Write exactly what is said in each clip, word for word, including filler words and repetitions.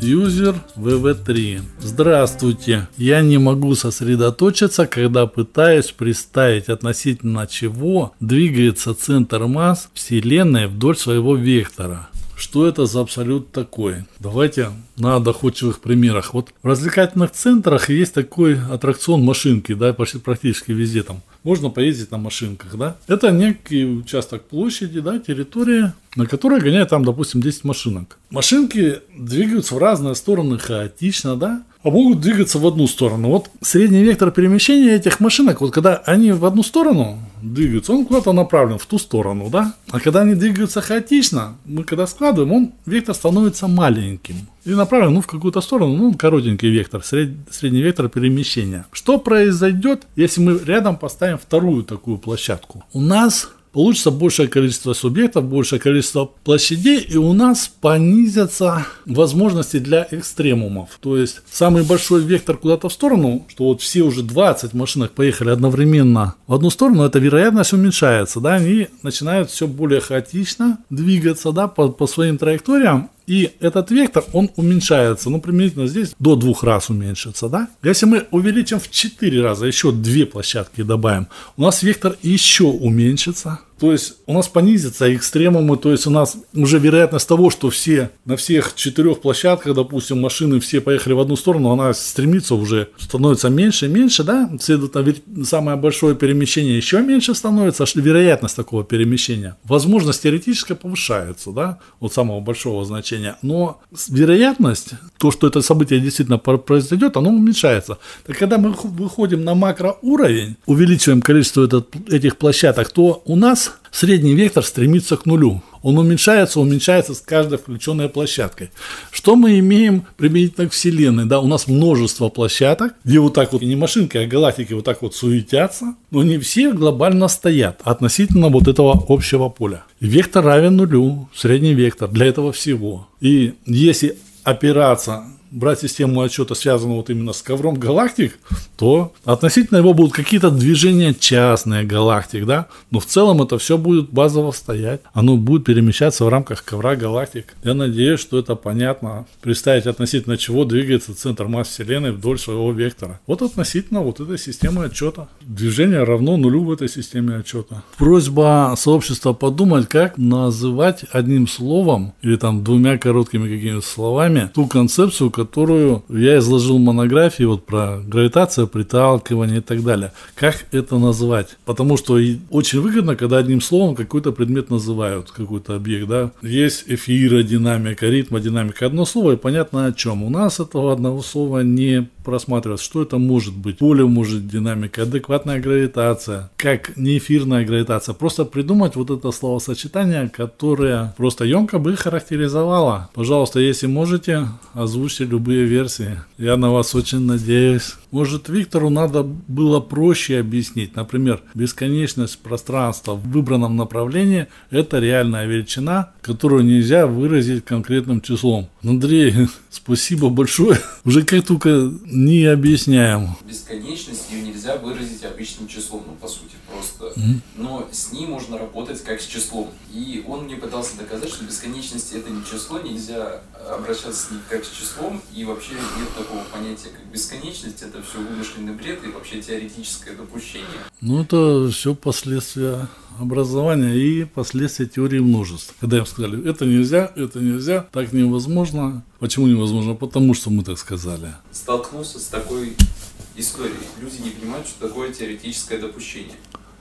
User ви ви три. Здравствуйте. Я не могу сосредоточиться, когда пытаюсь представить, относительно чего двигается центр масс Вселенной вдоль своего вектора. Что это за абсолют такой? Давайте на доходчивых примерах. Вот в развлекательных центрах есть такой аттракцион машинки, да, почти практически везде там. Можно поездить на машинках, да. Это некий участок площади, да, территория, на которой гоняют там, допустим, десять машинок. Машинки двигаются в разные стороны хаотично, да, а могут двигаться в одну сторону. Вот средний вектор перемещения этих машинок, вот когда они в одну сторону двигаются, он куда-то направлен в ту сторону, да. А когда они двигаются хаотично, мы когда складываем, он, вектор становится маленьким. И направлен, ну, в какую-то сторону, ну, коротенький вектор, сред... средний вектор перемещения. Что произойдет, если мы рядом поставим вторую такую площадку? У нас получится большее количество субъектов, большее количество площадей, и у нас понизятся возможности для экстремумов. То есть самый большой вектор куда-то в сторону, что вот все уже двадцать машинок поехали одновременно в одну сторону, эта вероятность уменьшается, да, они начинают все более хаотично двигаться, да, по, по своим траекториям. И этот вектор, он уменьшается, ну, применительно здесь до двух раз уменьшится, да. Если мы увеличим в четыре раза, еще две площадки добавим, у нас вектор еще уменьшится. То есть у нас понизятся экстремумы, то есть у нас уже вероятность того, что все на всех четырех площадках, допустим, машины все поехали в одну сторону, она стремится уже, становится меньше и меньше, да, следовательно, самое большое перемещение еще меньше становится, вероятность такого перемещения. Возможность теоретически повышается, да, от самого большого значения, но вероятность, то, что это событие действительно произойдет, оно уменьшается. Так когда мы выходим на макроуровень, увеличиваем количество этот, этих площадок, то у нас средний вектор стремится к нулю. Он уменьшается, уменьшается с каждой включенной площадкой. Что мы имеем применительно к Вселенной? Да, у нас множество площадок, где вот так вот не машинки, а галактики вот так вот суетятся, но не все глобально стоят относительно вот этого общего поля. Вектор равен нулю, средний вектор для этого всего. И если опираться, брать систему отсчета, связанную вот именно с ковром галактик, то относительно его будут какие-то движения частные галактик, да, но в целом это все будет базово стоять, оно будет перемещаться в рамках ковра галактик. Я надеюсь, что это понятно, представить относительно чего двигается центр масс Вселенной вдоль своего вектора. Вот относительно вот этой системы отчета. Движение равно нулю в этой системе отчета. Просьба сообщества подумать, как называть одним словом или там двумя короткими какими-то словами ту концепцию, которую я изложил в монографии вот про гравитацию, приталкивание и так далее. Как это назвать? Потому что очень выгодно, когда одним словом какой-то предмет называют, какой-то объект, да. Есть эфиродинамика, ритмодинамика. Одно слово и понятно о чем. У нас этого одного слова не просматривается. Что это может быть? Поле может динамика, адекватная гравитация, как неэфирная гравитация. Просто придумать вот это словосочетание, которое просто емко бы характеризовало. Пожалуйста, если можете, озвучьте любые версии. Я на вас очень надеюсь. Может, Виктору надо было проще объяснить. Например, бесконечность пространства в выбранном направлении – это реальная величина, которую нельзя выразить конкретным числом. Андрей, спасибо большое. Уже как только не объясняем. Бесконечность ее нельзя выразить обычным числом, ну, по сути, просто. Mm-hmm. Но с ней можно работать как с числом. И он мне пытался доказать, что бесконечность – это не число, нельзя обращаться с ней как с числом, и вообще нет такого понятия, как бесконечность. Это все вымышленный бред и вообще теоретическое допущение. Ну, это все последствия образования и последствия теории множеств. Когда им сказали, это нельзя, это нельзя, так невозможно. Почему невозможно? Потому что мы так сказали. Столкнулся с такой историей. Люди не понимают, что такое теоретическое допущение.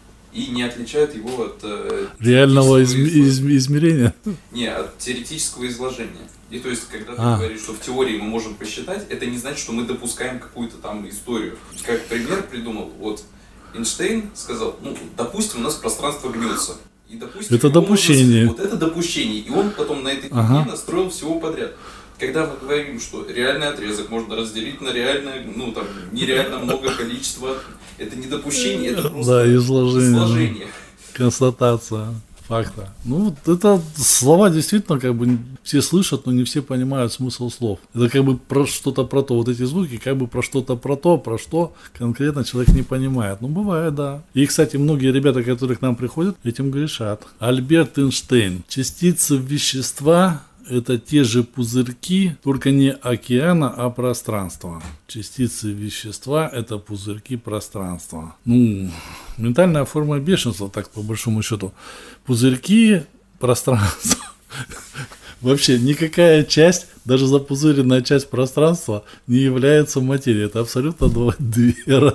И не отличают его от э, реального изм... из... измерения? Не, от теоретического изложения. И то есть, когда ты а. говоришь, что в теории мы можем посчитать, это не значит, что мы допускаем какую-то там историю. Как пример придумал, вот Эйнштейн сказал, ну, допустим, у нас пространство гнется. И, допустим, это допущение. Может, вот это допущение. И он потом на этой ага. книге настроил всего подряд. Когда мы говорим, что реальный отрезок можно разделить на реальное, ну там, нереально много количества, это не допущение, это просто да, изложение, изложение. Констатация факта. Ну, это слова действительно как бы все слышат, но не все понимают смысл слов. Это как бы про что-то про то. Вот эти звуки как бы про что-то про то, про что конкретно человек не понимает. Ну, бывает, да. И, кстати, многие ребята, которые к нам приходят, этим грешат. Альберт Эйнштейн. Частицы вещества это те же пузырьки, только не океана, а пространства. Частицы вещества – это пузырьки пространства. Ну, ментальная форма бешенства, так по большому счету. Пузырьки пространства. Вообще никакая часть, даже запузыренная часть пространства не является материей. Это абсолютно два, две,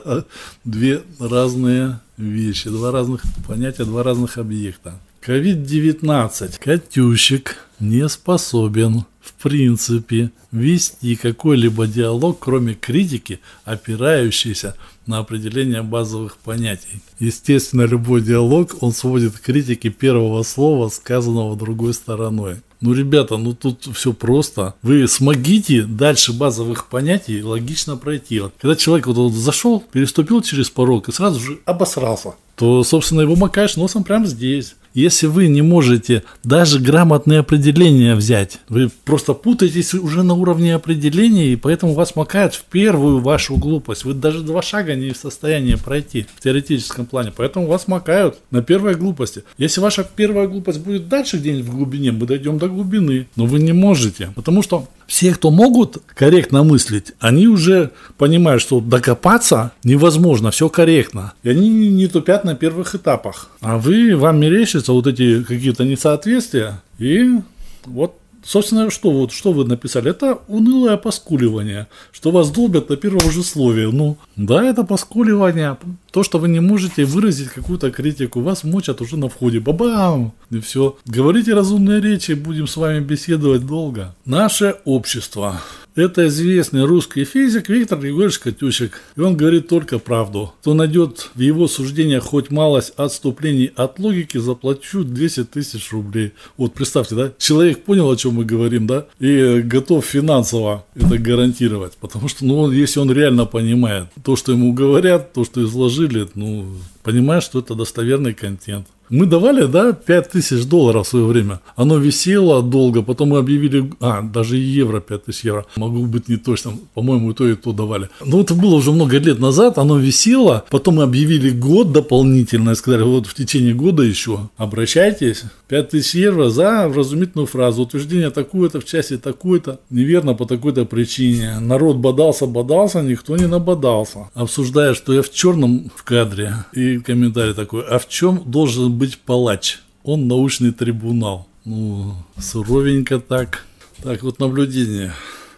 две разные вещи, два разных понятия, два разных объекта. ковид девятнадцать. Катющик не способен, в принципе, вести какой-либо диалог, кроме критики, опирающейся на определение базовых понятий. Естественно, любой диалог, он сводит к критике первого слова, сказанного другой стороной. Ну, ребята, ну тут все просто. Вы смогите дальше базовых понятий логично пройти. Вот, когда человек вот, вот зашел, переступил через порог и сразу же обосрался, то, собственно, его макаешь носом прямо здесь. Если вы не можете даже грамотные определения взять, вы просто путаетесь уже на уровне определения, и поэтому вас макают в первую вашу глупость. Вы даже два шага не в состоянии пройти в теоретическом плане, поэтому вас макают на первой глупости. Если ваша первая глупость будет дальше где-нибудь в глубине, мы дойдем до глубины, но вы не можете, потому что все, кто могут корректно мыслить, они уже понимают, что докопаться невозможно, все корректно. И они не тупят на первых этапах. А вы, вам мерещатся вот эти какие-то несоответствия. И вот, собственно, что, вот, что вы написали? Это унылое поскуливание, что вас долбят на первом же слове. Ну, да, это поскуливание. То, что вы не можете выразить какую-то критику, вас мочат уже на входе. Бабам! И все. Говорите разумные речи, будем с вами беседовать долго. Наше общество. Это известный русский физик Виктор Григорьевич Катющик. И он говорит только правду. Кто найдет в его суждениях хоть малость отступлений от логики, заплачу десять тысяч рублей. Вот представьте, да? Человек понял, о чем мы говорим, да? И готов финансово это гарантировать. Потому что, ну, если он реально понимает то, что ему говорят, то, что изложили, ну, понимаешь, что это достоверный контент. Мы давали, да, пять тысяч долларов в свое время. Оно висело долго, потом мы объявили, а, даже и евро, пять тысяч евро. Могу быть не точно, по-моему, и то, и то давали. Но это было уже много лет назад, оно висело, потом мы объявили год дополнительно, и сказали, вот в течение года еще обращайтесь. пять тысяч евро за вразумительную фразу. Утверждение такое-то в части такой-то, неверно по такой-то причине. Народ бодался-бодался, никто не набодался. Обсуждая, что я в черном в кадре, и комментарий такой, а в чем должен быть палач? Он научный трибунал. Ну, суровенько так. Так, вот наблюдение.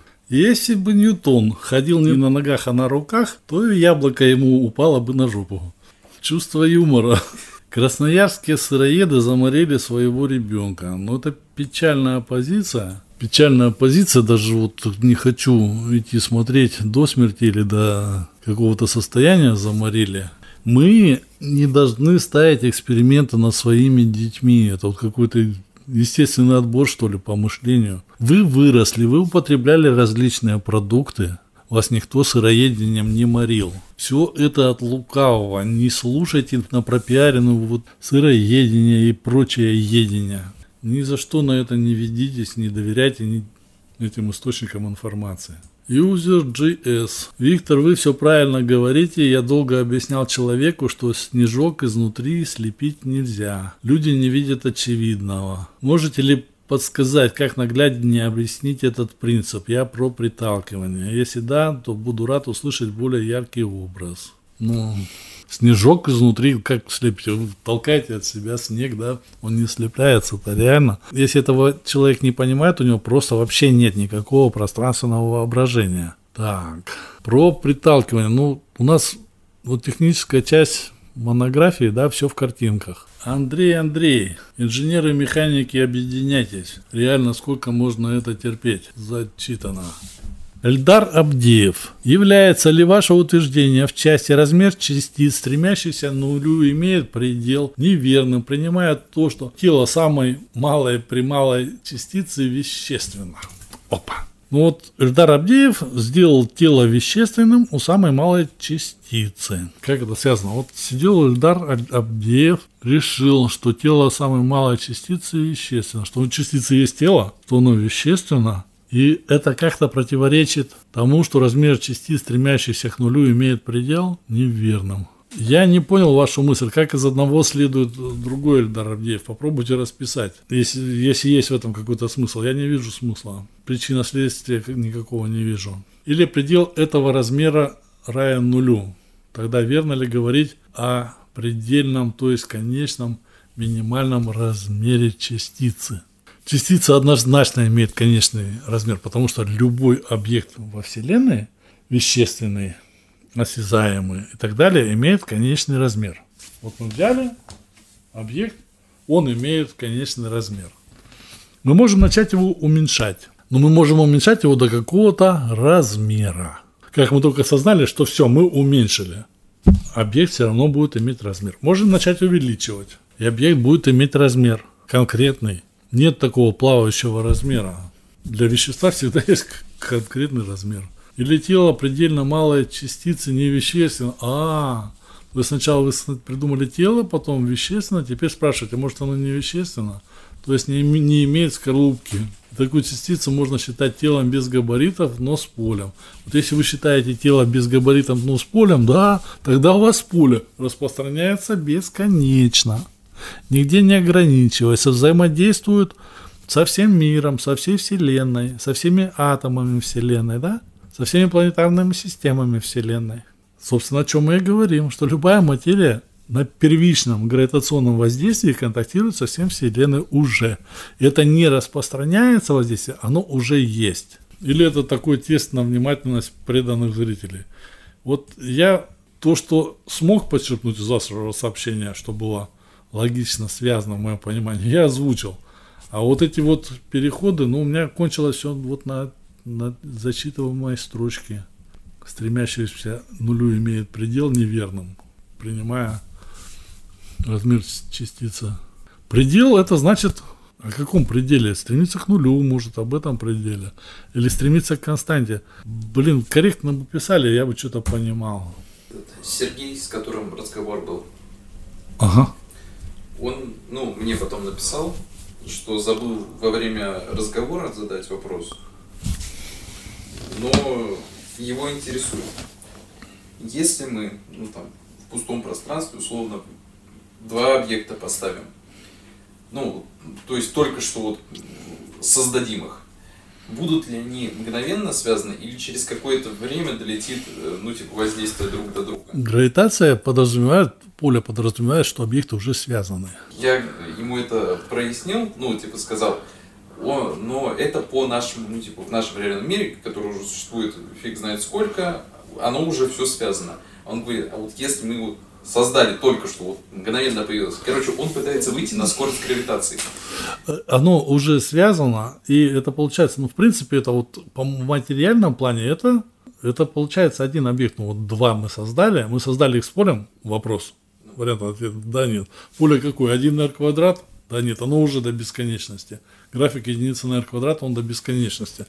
Если бы Ньютон ходил не на ногах, а на руках, то и яблоко ему упало бы на жопу. Чувство юмора. Красноярские сыроеды заморили своего ребенка. Но это печальная позиция. Печальная позиция, даже вот не хочу идти смотреть до смерти или до какого-то состояния заморили. Мы не должны ставить эксперименты над своими детьми. Это вот какой-то естественный отбор, что ли, по мышлению. Вы выросли, вы употребляли различные продукты. Вас никто сыроедением не морил. Все это от лукавого. Не слушайте на пропиаренную вот сыроедение и прочее едение. Ни за что на это не ведитесь, не доверяйте ни этим источникам информации. User джи эс. Виктор, вы все правильно говорите. Я долго объяснял человеку, что снежок изнутри слепить нельзя. Люди не видят очевидного. Можете ли подсказать, как нагляднее объяснить этот принцип? Я про приталкивание. Если да, то буду рад услышать более яркий образ. Ну, снежок изнутри, как слепить? Вы толкаете от себя снег, да? Он не слепляется, это реально. Если этого человек не понимает, у него просто вообще нет никакого пространственного воображения. Так, про приталкивание. Ну, у нас вот техническая часть монографии, да, все в картинках. Андрей, Андрей, инженеры и механики, объединяйтесь. Реально, сколько можно это терпеть? Зачитано. Эльдар Абдеев. Является ли ваше утверждение в части размер частиц, стремящийся к нулю, имеет предел неверным, принимая то, что тело самой малой при малой частицы вещественно? Опа. Ну вот Эльдар Абдеев сделал тело вещественным у самой малой частицы. Как это связано? Вот сидел Эльдар Абдеев, решил, что тело самой малой частицы вещественно, что у частицы есть тело, что оно вещественно. И это как-то противоречит тому, что размер частиц, стремящихся к нулю, имеет предел неверным. Я не понял вашу мысль, как из одного следует другой, Эльдар Авдеев. Попробуйте расписать, если, если есть в этом какой-то смысл. Я не вижу смысла. Причина следствия никакого не вижу. Или предел этого размера равен нулю. Тогда верно ли говорить о предельном, то есть конечном минимальном размере частицы? Частица однозначно имеет конечный размер, потому что любой объект во Вселенной, вещественный, осязаемый и так далее, имеет конечный размер. Вот мы взяли объект, он имеет конечный размер. Мы можем начать его уменьшать, но мы можем уменьшать его до какого-то размера. Как мы только осознали, что все, мы уменьшили, объект все равно будет иметь размер. Можем начать увеличивать, и объект будет иметь размер конкретный. Нет такого плавающего размера. Для вещества всегда есть конкретный размер. Или тело предельно малой частицы невещественно. А, вы сначала вы придумали тело, потом вещественно, теперь спрашиваете, может оно не вещественно? То есть не, не имеет скорлупки. Такую частицу можно считать телом без габаритов, но с полем. Вот если вы считаете тело без габаритов, но с полем, да, тогда у вас поле распространяется бесконечно. Нигде не ограничиваясь, взаимодействует со всем миром, со всей Вселенной, со всеми атомами Вселенной, да? Со всеми планетарными системами Вселенной. Собственно, о чем мы и говорим, что любая материя на первичном гравитационном воздействии контактирует со всем Вселенной уже. И это не распространяется воздействие, оно уже есть. Или это такой тест на внимательность преданных зрителей. Вот я то, что смог подчеркнуть из вашего сообщения, что было логично связано в моем понимании, я озвучил. А вот эти вот переходы, ну, у меня кончилось все вот на... на зачитываемой строчке, стремящаяся к нулю имеет предел неверным, принимая размер частицы. Предел — это значит, о каком пределе? Стремиться к нулю, может, об этом пределе. Или стремиться к константе. Блин, корректно бы писали, я бы что-то понимал. Сергей, с которым разговор был, ага. Он, ну, мне потом написал, что забыл во время разговора задать вопрос. Но его интересует, если мы, ну, там, в пустом пространстве, условно, два объекта поставим, ну, то есть только что вот создадим их, будут ли они мгновенно связаны или через какое-то время долетит, ну, типа, воздействие друг до друга? Гравитация подразумевает, поле подразумевает, что объекты уже связаны. Я ему это прояснил, ну, типа, сказал, О, но это по нашему, ну, типа, в нашем реальном мире, который уже существует фиг знает сколько, оно уже все связано. Он говорит, а вот если мы вот создали только что, вот мгновенно появилось, короче, он пытается выйти на скорость гравитации. Оно уже связано, и это получается, ну, в принципе, это вот по материальном плане, это, это получается один объект, ну, вот два мы создали, мы создали их с полем, вопрос, вариант ответа, да, нет. Поле какое, один эр квадрат? Да нет, оно уже до бесконечности. График единицы на r квадрат, он до бесконечности.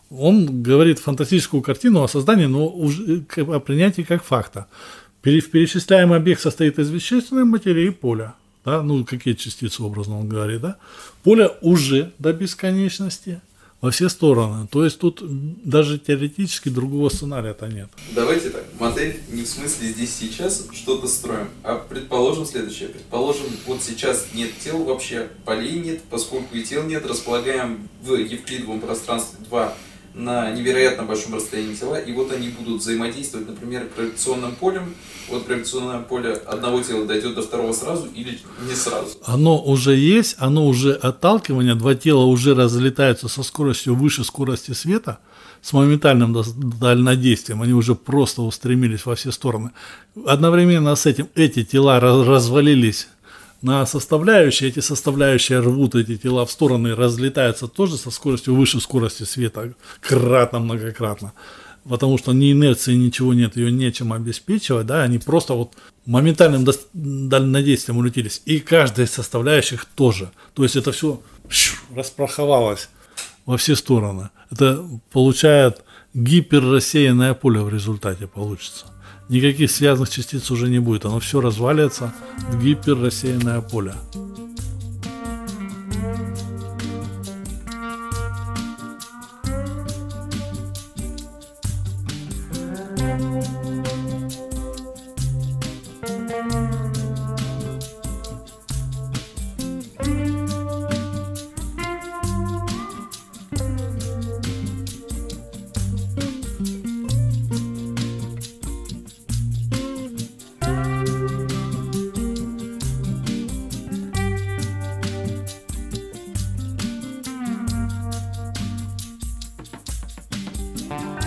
Он говорит фантастическую картину о создании, но уже о принятии как факта. Перечисляемый объект состоит из вещественной материи и поля. Да? Ну, какие частицы, образно он говорит, да? Поле уже до бесконечности во все стороны. То есть тут даже теоретически другого сценария-то нет. Давайте так, модель не в смысле здесь сейчас что-то строим, а предположим следующее. Предположим, вот сейчас нет тел вообще, полей нет, поскольку и тел нет, располагаем в евклидовом пространстве два на невероятно большом расстоянии тела, и вот они будут взаимодействовать, например, гравитационным полем. Вот гравитационное поле одного тела дойдет до второго сразу или не сразу? Оно уже есть, оно уже отталкивание, два тела уже разлетаются со скоростью выше скорости света, с моментальным дальнодействием, они уже просто устремились во все стороны. Одновременно с этим эти тела развалились на составляющие, эти составляющие рвут эти тела в стороны и разлетаются тоже со скоростью выше скорости света, кратно, многократно. Потому что ни инерции, ничего нет, ее нечем обеспечивать, да, они просто вот моментальным дальнодействием улетелись. И каждая из составляющих тоже. То есть это все распраховалось во все стороны. Это получает гиперрассеянное поле в результате получится. Никаких связанных частиц уже не будет, оно все разваливается в гиперрассеянное поле. Thank